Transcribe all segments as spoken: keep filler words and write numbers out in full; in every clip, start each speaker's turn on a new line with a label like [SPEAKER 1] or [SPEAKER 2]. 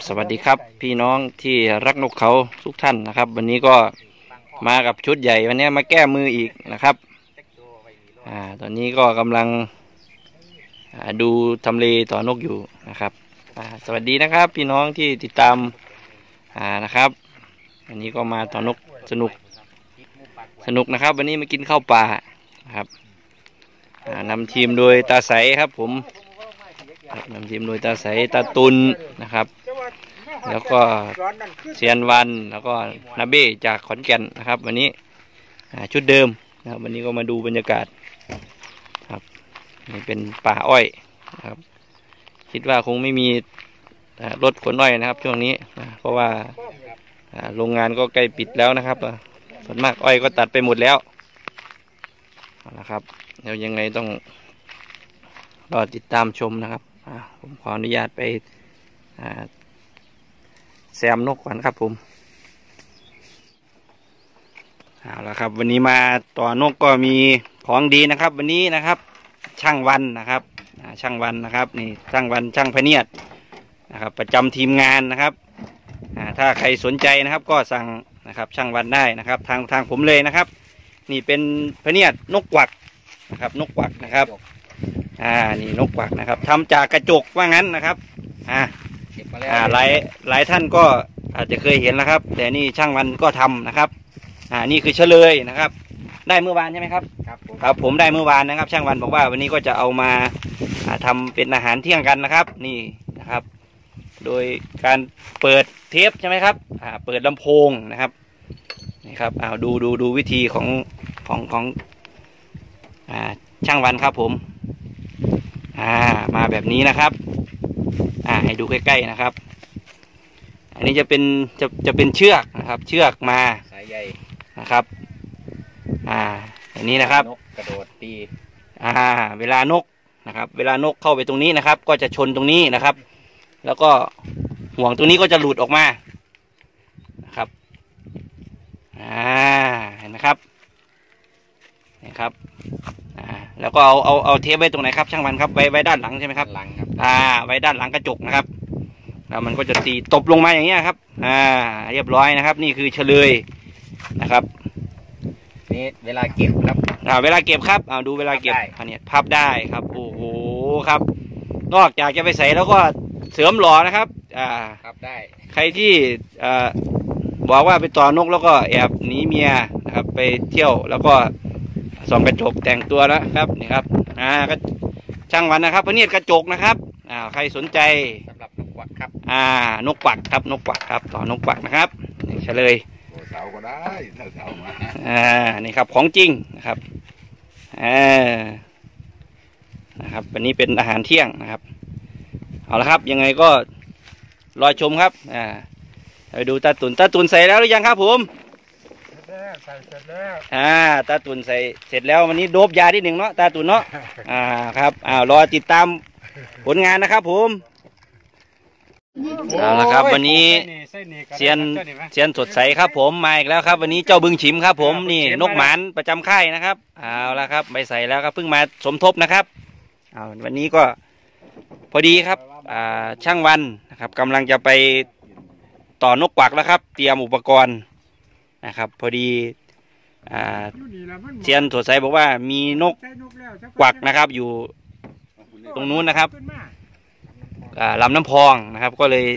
[SPEAKER 1] สวัสดีครับพี่น้องที่รักนกเขาทุกท่านนะครับวันนี้ก็มากับชุดใหญ่วันนี้มาแก้มืออีกนะครับอ่าตอนนี้ก็กำลังดูทำเลต่อนกอยู่นะครับอ่าสวัสดีนะครับพี่น้องที่ติดตามอ่านะครับวันนี้ก็มาต่อนกสนุกสนุกนะครับวันนี้มากินข้าวปลาครับนำทีมโดยตาใสครับผมนำทีมโดยตาใสตาตุนนะครับแล้วก็เซียนวันแล้วก็นาเบ้จากขอนแก่นนะครับวันนี้ชุดเดิมนะครับวันนี้ก็มาดูบรรยากาศครับนี่เป็นป่าอ้อยนะครับคิดว่าคงไม่มีรถขนอ้อยนะครับช่วงนี้เพราะว่าโรงงานก็ใกล้ปิดแล้วนะครับส่วนมากอ้อยก็ตัดไปหมดแล้วนะครับเดี๋ยวยังไงต้องรอติดตามชมนะครับผมขออนุญาตไปแซมนกก่อนครับผมเอาละครับวันนี้มาต่อนกก็มีของดีนะครับวันนี้นะครับช่างวันนะครับช่างวันนะครับนี่ช่างวันช่างพเนียดนะครับประจำทีมงานนะครับถ้าใครสนใจนะครับก็สั่งนะครับช่างวันได้นะครับทางทางผมเลยนะครับนี่เป็นพเนียดนกกวักนะครับนกกวักนะครับอ่านี่นกกวักนะครับทำจากกระจกว่างั้นนะครับอ่าอ่าหลายหลายท่านก็อาจจะเคยเห็นแล้วครับแต่นี่ช่างวันก็ทำนะครับอ่านี่คือเฉลยนะครับได้เมื่อวานใช่ไหมครับครับผมครับผมได้เมื่อวานนะครับช่างวันบอกว่าวันนี้ก็จะเอามาทำเป็นอาหารเที่ยงกันนะครับนี่นะครับโดยการเปิดเทปใช่ไหมครับอ่าเปิดลำโพงนะครับนี่ครับเอาดูดูดูวิธีของของของอ่าช่างวันครับผมอ่ามาแบบนี้นะครับอ่าให้ดูใกล้ๆนะครับอันนี้จะเป็นจะจะเป็นเชือกนะครับเชือกมาสายใยนะครับอ่าอันนี้นะครับนกกระโดดตีอ่าเวลานกนะครับเวลานกเข้าไปตรงนี้นะครับก็จะชนตรงนี้นะครับแล้วก็ห่วงตรงนี้ก็จะหลุดออกมานะครับอ่าเห็นไหมครับนี่ครับอ่าแล้วก็เอาเอาเอาเทปไว้ตรงไหนครับช่างมันครับไว้ไว้ด้านหลังใช่ไหมครับหลังครับอ่าไว้ด้านหลังกระจกนะครับแล้วมันก็จะตีตบลงมาอย่างเงี้ยครับอ่าเรียบร้อยนะครับนี่คือเฉลยนะครับนี่เวลาเก็บครับอ่าเวลาเก็บครับเอาดูเวลาเก็บอันนี้พับได้ครับโอ้โหครับนอกจากจะไปใส่แล้วก็เสริมหล่อนะครับอ่าพับได้ใครที่อ่าบอกว่าไปต่อนกแล้วก็แอบหนีเมียนะครับไปเที่ยวแล้วก็ส่องกระจกแต่งตัวนะครับนี่ครับอ่าก็ช่างวันนะครับพเนียดกระจกนะครับอ่าใครสนใจสำหรับนกกวักครับอ่านกกวักครับนกกวักครับต่อนกกวักนะครับนี่เฉลยเสาก็ได้เสามาอ่านี่ครับของจริงนะครับอ่านะครับวันนี้เป็นอาหารเที่ยงนะครับเอาละครับยังไงก็รอชมครับอ่าไปดูตาตุนตาตุนใส่แล้วหรือยังครับผมใส่เสร็จแล้วอ่าตาตุนใส่เสร็จแล้ววันนี้โดบยาที่หนึ่งเนาะตาตุนเนาะอ่าครับอ่ารอติดตามผลงานนะครับผมเอาละครับวันนี้เซียนเซียนสดใสครับผมมาอีกแล้วครับวันนี้เจ้าบึงฉิมครับผมนี่นกหมานประจำค่ายนะครับเอาละครับไปใส่แล้วครับเพิ่งมาสมทบนะครับเอาวันนี้ก็พอดีครับอ่าช่างวันนะครับกำลังจะไปต่อนกกวักแล้วครับเตรียมอุปกรณ์นะครับพอดีอ่าเซียนสดใสบอกว่ามีนกกวักนะครับอยู่ตรงนู้นนะครับลำน้ำพองนะครับก็เลย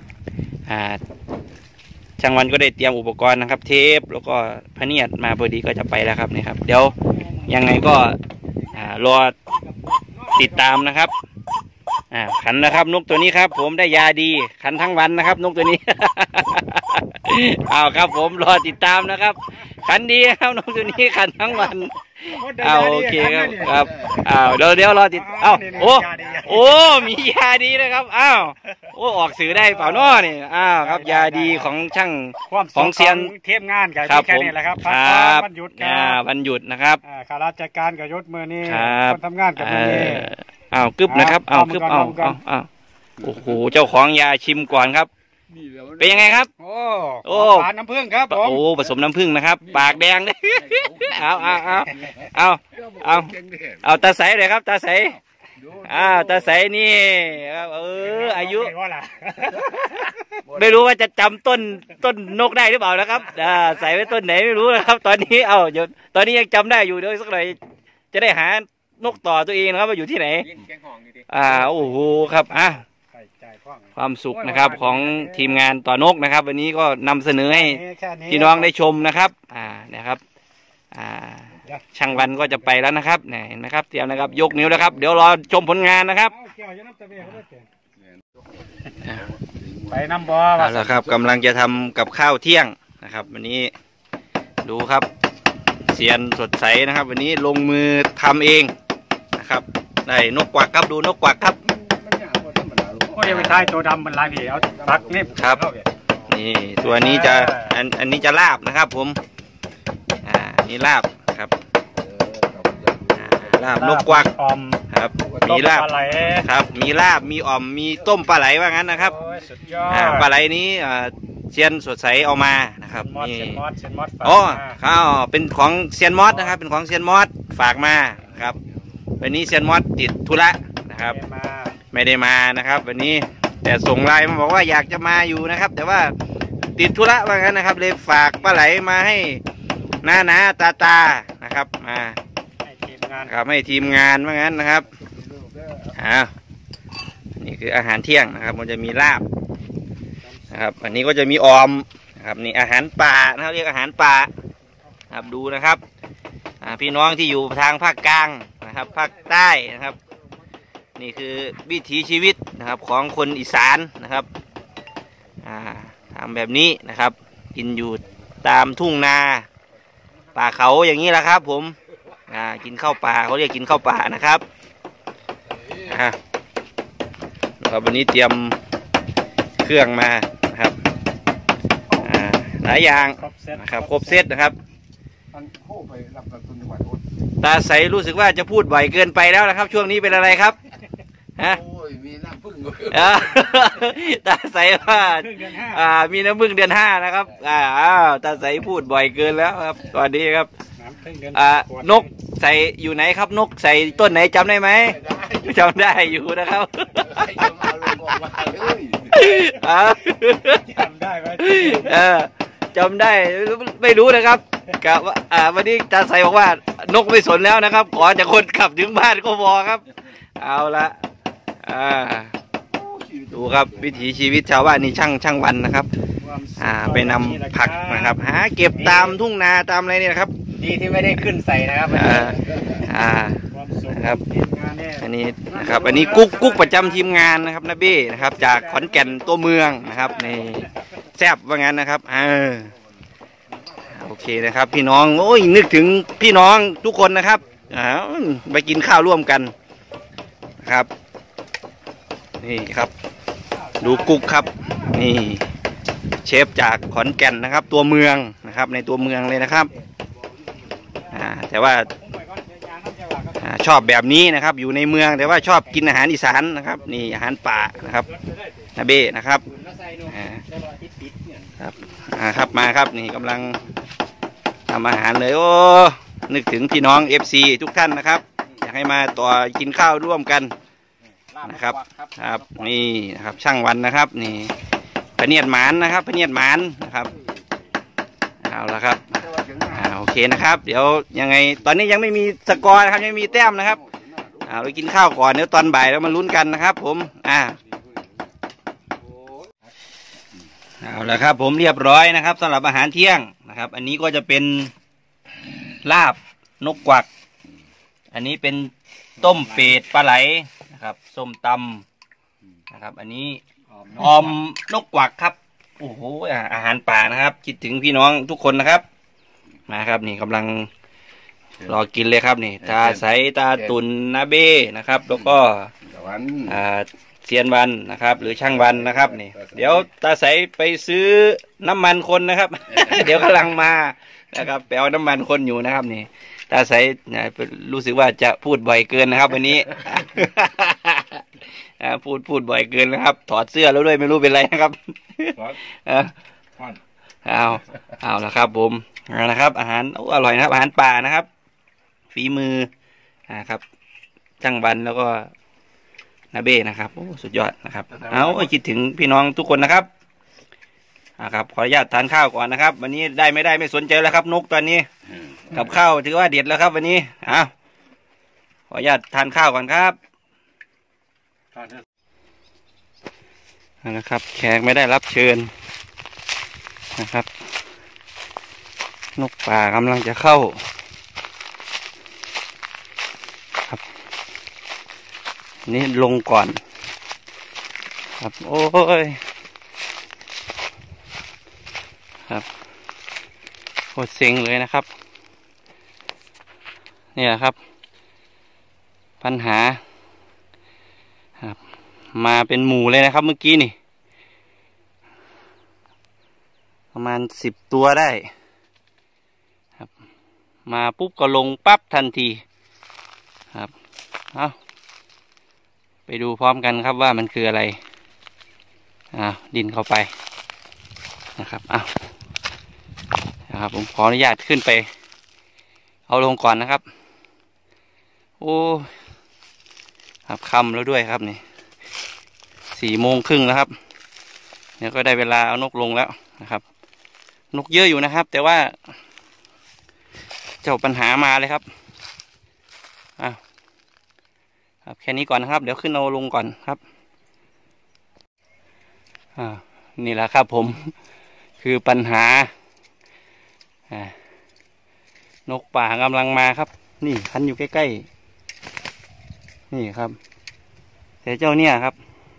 [SPEAKER 1] ช่างวันก็ได้เตรียมอุปกรณ์นะครับเทปแล้วก็พเนียดมาพอดีก็จะไปแล้วครับนี่ครับเดี๋ยวยังไงก็รอติดตามนะครับขันนะครับนกตัวนี้ครับผมได้ยาดีขันทั้งวันนะครับนกตัวนี้ เอาครับผมรอติดตามนะครับขันดีครับนกตัวนี้ขันทั้งวันเอาโอเคครับครับอ้าวเดี๋ยวเดี๋ยวรอติดอ้าวโอ้โอ้มียาดีเลยครับอ้าวโอ้ออกสื่อได้เปล่าน้อนี่อ้าวครับยาดีของช่างของเซียน
[SPEAKER 2] เทียบงานกับแค่นี้แหละครับวันหยุดอ่า
[SPEAKER 1] วันหยุดนะครับ
[SPEAKER 2] ข้าราชการกับยศมือนี่คนทำงานกับมือนี่
[SPEAKER 1] อ้าวกึบนะครับอ้าวกึบอ้าวอ้าวอ้าวโอ้โหเจ้าของยาชิมก่อนครับเป็นยังไงครับ
[SPEAKER 2] โอ้โอ้ผสมน้ำผึ้งครับผม
[SPEAKER 1] โอ้ผสมน้ำผึ้งนะครับปากแดงเลยเอาเอาเอาเอาเอาเอาตาใสเลยครับตาใสอ้าวตาใสนี่เอออายุไม่รู้ว่าจะจำต้นต้นนกได้หรือเปล่านะครับอ่าใส่ไว้ต้นไหนไม่รู้นะครับ ตอนนี้เอ้าเดี๋ยวตอนนี้ยังจำได้อยู่เดี๋ยวสักหน่อยจะได้หานกต่อตัวเองนะครับว่าอยู่ที่ไหนอ่าโอ้โหครับอ่ะความสุขนะครับของทีมงานต่อนกนะครับ วันนี้ก็นำเสนอให้พี่น้องได้ชมนะครับอ่านะครับอ่าช่างวันก็จะไปแล้วนะครับเนี่ยเห็นไหมครับเตรียมนะครับยกนิ้วแล้วครับเดี๋ยวรอชมผลงานนะครับ
[SPEAKER 2] ไปน้ำบ่อ
[SPEAKER 1] เอาละครับกำลังจะทำกับข้าวเที่ยงนะครับ วันนี้ดูครับเซียนสดใสนะครับ วันนี้ลงมือทำเองนะครับได้นกกวักครับดูนกกวักครับ
[SPEAKER 2] โอ้ยไปทายตัวดำมันลายผีเอาตักนี่
[SPEAKER 1] ครับนี่ตัวนี้จะอันอันนี้จะลาบนะครับผมอ่านี่ลาบครับลาบนกกวัก
[SPEAKER 2] อม
[SPEAKER 1] ครับมีลาบครับมีลาบมีอ่อมมีต้มปลาไหลว่างั้นนะครับปลาไหลนี้เซียนสดใสเอามานะครับนี่อ๋อเขาเป็นของเซียนมอสนะครับเป็นของเซียนมอสฝากมาครับวันนี้เซียนมอสติดธุระนะครับไม่ได้มานะครับวันนี้แต่ส่งไลน์มาบอกว่าอยากจะมาอยู่นะครับแต่ว่าติดธุระว่างั้นนะครับเลยฝากปลาไหลมาให้น้าน้าตาตานะครับมาครับให้ทีมงานว่างั้นนะครับอ่านี่คืออาหารเที่ยงนะครับมันจะมีลาบนะครับอันนี้ก็จะมีออมนะครับนี่อาหารป่านะครับเรียกอาหารป่าครับดูนะครับพี่น้องที่อยู่ทางภาคกลางนะครับภาคใต้นะครับนี่คือวิถีชีวิตนะครับของคนอีสานนะครับทำแบบนี้นะครับกินอยู่ตามทุ่งนาป่าเขาอย่างนี้แหละครับผมกินข้าวป่าเขาเรียกกินข้าวป่านะครับครับวันนี้เตรียมเครื่องมานะครับหลายอย่างนะครับครบเซตนะครับตาใสรู้สึกว่าจะพูดบ่อยเกินไปแล้วนะครับช่วงนี้เป็นอะไรครับฮะมีน้ำพึ่งตาใสว่าอ่ามีน้ำพึ่งเดือนห้านะครับอ่าตาใสพูดบ่อยเกินแล้วครับตอนนี้ครับอ่านกใส่อยู่ไหนครับนกใส่ต้นไหนจำได้ไหมจำได้อยู่นะครับจำได้ไหมเออจำได้ไม่รู้นะครับกับอ่าวันนี้ตาใสบอกว่านกไม่สนแล้วนะครับขอจากคนขับถึงบ้านก็พอครับเอาละอ่าดูครับวิถีชีวิตชาวบ้านนี่ช่างช่างวันนะครับอ่าไปนำผักนะครับหาเก็บตามทุ่งนาตามอะไรนี่นะครับ
[SPEAKER 2] ดีที่ไม่ได้ขึ้นใส่นะครับ
[SPEAKER 1] อ่าอ่าครับอันนี้นะครับอันนี้กุ๊กกุ๊กประจำทีมงานนะครับนาเบ้นะครับจากขอนแก่นตัวเมืองนะครับในแซ่บว่างั้นนะครับอ่าโอเคนะครับพี่น้องโอ้ยนึกถึงพี่น้องทุกคนนะครับอ่าไปกินข้าวร่วมกันนะครับนี่ครับดูกุ๊กครับนี่เชฟจากขอนแก่นนะครับตัวเมืองนะครับในตัวเมืองเลยนะครับอ่าแต่ว่าชอบแบบนี้นะครับอยู่ในเมืองแต่ว่าชอบกินอาหารอีสานนะครับนี่อาหารป่านะครับนาเบ้นะครับอ่าครับอ่าครับมาครับนี่กำลังทำอาหารเลยโอ้นึกถึงพี่น้อง เอฟ ซี ทุกท่านนะครับอยากให้มาต่อกินข้าวร่วมกันนะครับครับนี่นะครับช่างวันนะครับนี่พะเนียดหมานนะครับพะเนียดหมานนะครับเอาละครับอ่าโอเคนะครับเดี๋ยวยังไงตอนนี้ยังไม่มีสกอร์นะครับยังไม่มีแต้มนะครับเอาไปกินข้าวก่อนเดี๋ยวตอนบ่ายแล้วมาลุ้นกันนะครับผมอ่าเอาละครับผมเรียบร้อยนะครับสำหรับอาหารเที่ยงนะครับอันนี้ก็จะเป็นลาบนกกวักอันนี้เป็นต้มเป็ดปลาไหลนะครับส้มตำนะครับอันนี้ออมนกกวักครับโอ้โหอาหารป่านะครับคิดถึงพี่น้องทุกคนนะครับมาครับนี่กำลังรอกินเลยครับนี่ตาใสตาตุนนาเบ้นะครับแล้วก็อ่าเซียนวันนะครับหรือช่างวันนะครับนี่เดี๋ยวตาใสไปซื้อน้ำมันคนนะครับ เดี๋ยวกำลังมานะครับไปเอาน้ำมันคนอยู่นะครับนี่ตาใสรู้สึกว่าจะพูดบ่อยเกินนะครับวันนี้ พูดพูดบ่อยเกินนะครับถอดเสื้อแล้วด้วยไม่รู้เป็นไรนะครับเอาเอาละครับผมเอาละครับอาหารอร่อยนะครับอาหารป่านะครับฝีมือนะครับช่างวันแล้วก็นาเบ้นะครับโอ้สุดยอดนะครับเอาคิดถึงพี่น้องทุกคนนะครับนะครับขออนุญาตทานข้าวก่อนนะครับวันนี้ได้ไม่ได้ไม่สนใจแล้วครับนกตอนนี้กับข้าวถือว่าเด็ดแล้วครับวันนี้อ้าวขออนุญาตทานข้าวก่อนครับนะครับแขกไม่ได้รับเชิญนะครับนกป่ากำลังจะเข้าครับนี่ลงก่อนครับโอ้ยครับโคตรเซ็งเลยนะครับนี่แหละครับปัญหาครับมาเป็นหมู่เลยนะครับเมื่อกี้นี่ประมาณสิบตัวได้ครับมาปุ๊บก็ลงปั๊บทันทีครับเอาไปดูพร้อมกันครับว่ามันคืออะไรอ่าดินเข้าไปนะครับอ้าวนะครับผมขออนุญาตขึ้นไปเอาลงก่อนนะครับโอ้ครับค่ำแล้วด้วยครับนี่สี่โมงครึ่งแล้วครับเดี๋ยวก็ได้เวลาเอานกลงแล้วนะครับนกเยอะอยู่นะครับแต่ว่าเจ้าปัญหามาเลยครับอ้าวครับแค่นี้ก่อนนะครับเดี๋ยวขึ้นเอาลงก่อนครับอ่านี่แหละครับผมคือปัญหานกป่ากำลังมาครับนี่คันอยู่ใกล้ๆนี่ครับแต่เจ้าเนี่ยครับ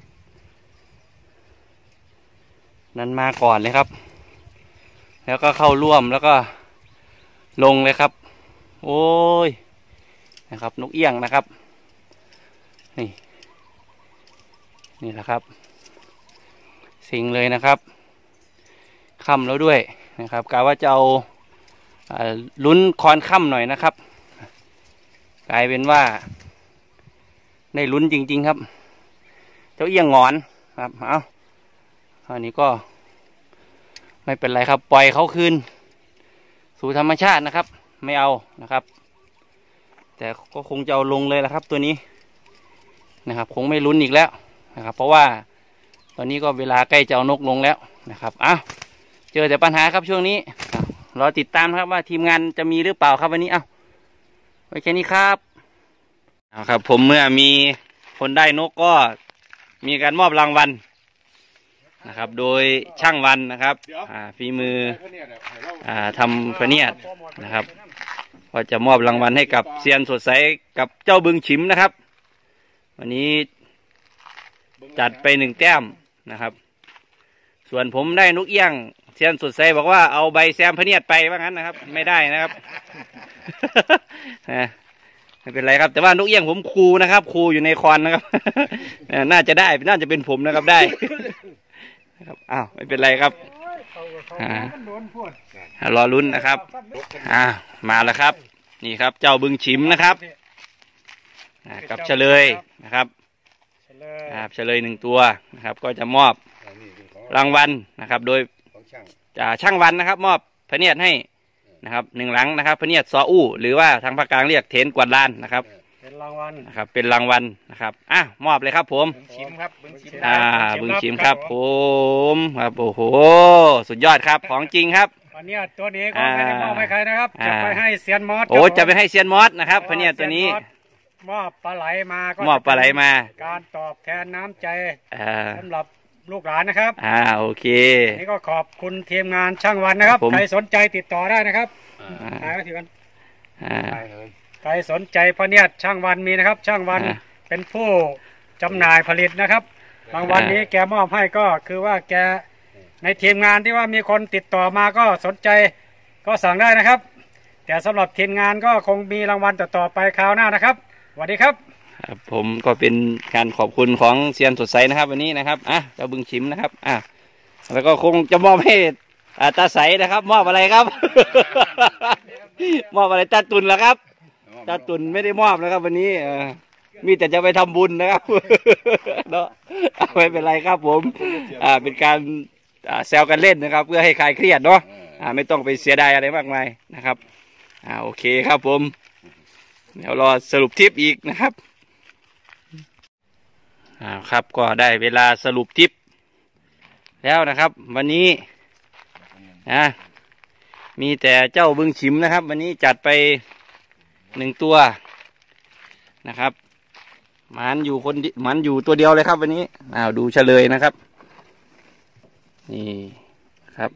[SPEAKER 1] นั้นมาก่อนเลยครับแล้วก็เข้าร่วมแล้วก็ลงเลยครับโอ้ยนะครับนกเอี้ยงนะครับนี่นี่แหละครับสิงเลยนะครับค่ำแล้วด้วยนะครับกะว่าจะเอาลุ้นคอนค่ำหน่อยนะครับกลายเป็นว่าได้ลุ้นจริงๆครับเจ้าเอี้ยงงอนครับเอาอันนี้ก็ไม่เป็นไรครับปล่อยเขาคืนสู่ธรรมชาตินะครับไม่เอานะครับแต่ก็คงจะเอาลงเลยละครับตัวนี้นะครับคงไม่ลุ้นอีกแล้วนะครับเพราะว่าตอนนี้ก็เวลาใกล้จะเอานกลงแล้วนะครับอ้าวเจอแต่ปัญหาครับช่วงนี้รอติดตามครับว่าทีมงานจะมีหรือเปล่าครับวันนี้อ้าวไว้แค่นี้ครับเอาครับผมเมื่อมีคนได้นกก็มีการมอบรางวัลนะครับโดยช่างวันนะครับฝีมืออ่าทำพเนียดนะครับก็จะมอบรางวัลให้กับเซียนสดใสกับเจ้าบึงฉิมนะครับวันนี้จัดไปหนึ่งแต้มนะครับส่วนผมได้นกเอี้ยงเซียนสดใสบอกว่าเอาใบแซมพเนียดไปว่างั้นนะครับไม่ได้นะครับ ไม่เป็นไรครับแต่ว่านกเอี้ยงผมครูนะครับครูอยู่ในคอนนะครับ น่าจะได้น่าจะเป็นผมนะครับได้ครับอ้าวไม่เป็นไรครับรอลุ้นนะครับอ่ามาแล้วครับนี่ครับเจ้าบึงฉิมนะครับกับเฉลยนะครับครับเฉลยหนึ่งตัวนะครับก็จะมอบรางวัลนะครับโดยช่างวันนะครับมอบพเนียดให้นะครับหนึ่งหลังนะครับพเนียดซออู้หรือว่าทางภาคกลางเรียกเถนกวาดลานนะครับ
[SPEAKER 2] เป็นรางวัล
[SPEAKER 1] นะครับเป็นรางวัลนะครับอ่ะมอบเลยครับผม
[SPEAKER 2] บึงฉิมครับบึงฉิม
[SPEAKER 1] อ่าบึงฉิมครับผมครับโอ้โหสุดยอดครับของจริงครับ
[SPEAKER 2] พเนียดตัวนี้ก็ไม่ได้มอบให้ใครนะครับจะไปให้เซียนมอส
[SPEAKER 1] โอ้จะไปให้เซียนมอสนะครับพเนียดตัวนี้
[SPEAKER 2] มอบปลาไหลมาก็
[SPEAKER 1] มอบปลาไหลมา
[SPEAKER 2] การตอบแทนน้ำใจสำหรับลูกหลานนะครับ
[SPEAKER 1] อ่าโอเค
[SPEAKER 2] นี่ก็ขอบคุณทีมงานช่างวันนะครับใครสนใจติดต่อได้นะครับถ่ายไว้ทีกันใครสนใจพเนียดช่างวันมีนะครับช่างวันเป็นผู้จำหน่ายผลิตนะครับรางวัลนี้แกมอบให้ก็คือว่าแกในทีมงานที่ว่ามีคนติดต่อมาก็สนใจก็สั่งได้นะครับแต่สำหรับทีมงานก็คงมีรางวัลต่อๆไปคราวหน้านะครับสวัสดีครับ
[SPEAKER 1] ครับผมก็เป็นการขอบคุณของเซียนสดใสนะครับวันนี้นะครับอ่ะเจ้าบึงฉิมนะครับอ่ะแล้วก็คงจะมอบให้ตาใสนะครับมอบอะไรครับ มอบอะไรตาตุนแล้วครับตาตุนไม่ได้มอบนะครับวันนี้มีแต่จะไปทำบุญนะครับ เนาะไม่เป็นไรครับผมอ่าเป็นการแซวกันเล่นนะครับเพื่อให้คลายเครียดเนาะอ่าไม่ต้องไปเสียดายอะไรมากมายนะครับอ่าโอเคครับผมเดี๋ยวรอสรุปทริปอีกนะครับอ่าครับก็ได้เวลาสรุปทริปแล้วนะครับวันนี้นะมีแต่เจ้าบึงฉิมนะครับวันนี้จัดไปหนึ่งตัวนะครับหมันอยู่คนหมันอยู่ตัวเดียวเลยครับวันนี้อ้าวดูเฉลยนะครับนี่ครับ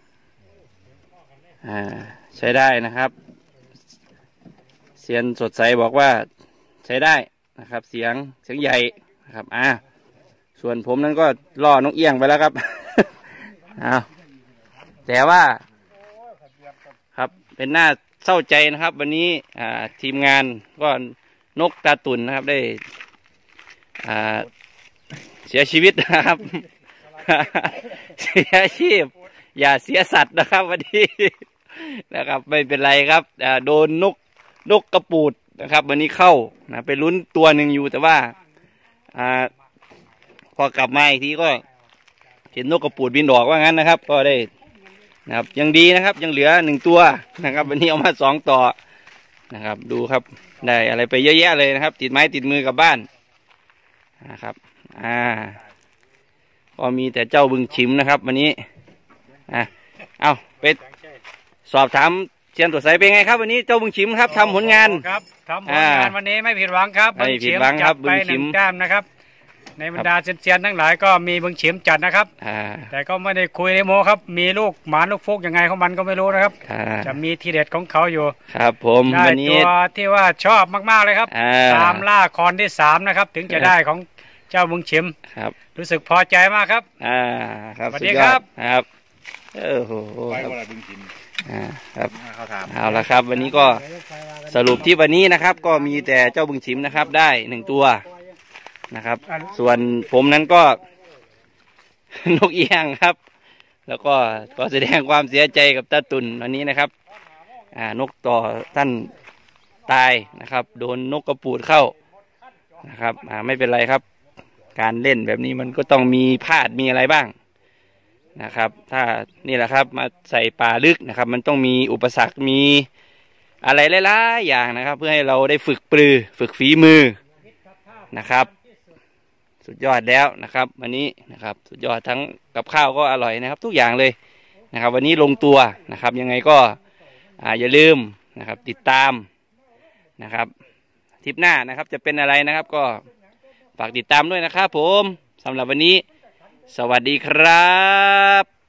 [SPEAKER 1] อ่าใช้ได้นะครับเซียนสดใสบอกว่าใช้ได้นะครับเสียงเสียงใหญ่นะครับอ่าส่วนผมนั้นก็ล่อนกเอี้ยงไปแล้วครับ อ้าวแต่ว่าครับเป็นหน้าเศร้าใจนะครับวันนี้อ่าทีมงานก็นกตาตุ่นนะครับได้อ่าเสียชีวิตนะครับ เสียชีพอย่าเสียสัตว์นะครับวันนี้นะครับไม่เป็นไรครับอ่าโดนนกนกกระปูดนะครับวันนี้เข้านะไปลุ้นตัวหนึ่งอยู่แต่ว่าอ่าพอกลับมาอีกทีก็เห็นนกกระปูดบินออกว่างั้นนะครับก็ได้นะครับยังดีนะครับยังเหลือหนึ่งตัวนะครับวันนี้เอามาสองต่อนะครับดูครับได้อะไรไปเยอะแยะเลยนะครับติดไม้ติดมือกลับบ้านนะครับอ่าก็มีแต่เจ้าบึงฉิมนะครับวันนี้อ่ะเอาไปสอบถามเชียนตัวใสเป็นไงครับวันนี้เจ้าบึงฉิมครับทำผลงาน
[SPEAKER 2] ครับทำผลงานวันนี้ไม่ผิดหวังครับ
[SPEAKER 1] ไม่ผิดหวังครับบึงฉิม
[SPEAKER 2] แต้มนะครับในบรรดาเซียนๆทั้งหลายก็มีบึงฉิมจัดนะครับแต่ก็ไม่ได้คุยในโมครับมีลูกหมาลูกฟุกยังไงของมันก็ไม่รู้นะครับจะมีทีเด็ดของเขาอยู่
[SPEAKER 1] ครับผมวันนี้
[SPEAKER 2] ตัวที่ว่าชอบมากๆเลยครับตามล่าคอนที่สามนะครับถึงจะได้ของเจ้าบึงฉิม
[SPEAKER 1] ครับ
[SPEAKER 2] รู้สึกพอใจมากครับ
[SPEAKER 1] อ่าครับ
[SPEAKER 2] สวัสดีครับ
[SPEAKER 1] ครับเออโห
[SPEAKER 3] ไปว่าบึงฉิม
[SPEAKER 1] อ่าครับเอาละครับวันนี้ก็สรุปที่วันนี้นะครับก็มีแต่เจ้าบึงฉิมนะครับได้หนึ่งตัวนะครับส่วนผมนั้นก็ นกเอี้ยงครับแล้วก็ก็แสดงความเสียใจกับตาตุ่นวันนี้นะครับอ่านกต่อท่านตายนะครับโดนนกกระปูดเข้านะครับอ่าไม่เป็นไรครับการเล่นแบบนี้มันก็ต้องมีพลาดมีอะไรบ้างนะครับถ้านี่แหละครับมาใส่ป่าลึกนะครับมันต้องมีอุปสรรคมีอะไรหลายๆอย่างนะครับเพื่อให้เราได้ฝึกปรือฝึกฝีมือนะครับสุดยอดแล้วนะครับวันนี้นะครับสุดยอดทั้งกับข้าวก็อร่อยนะครับทุกอย่างเลยนะครับวันนี้ลงตัวนะครับยังไงก็อ่าอย่าลืมนะครับติดตามนะครับทริปหน้านะครับจะเป็นอะไรนะครับก็ฝากติดตามด้วยนะครับผมสำหรับวันนี้สวัสดีครับ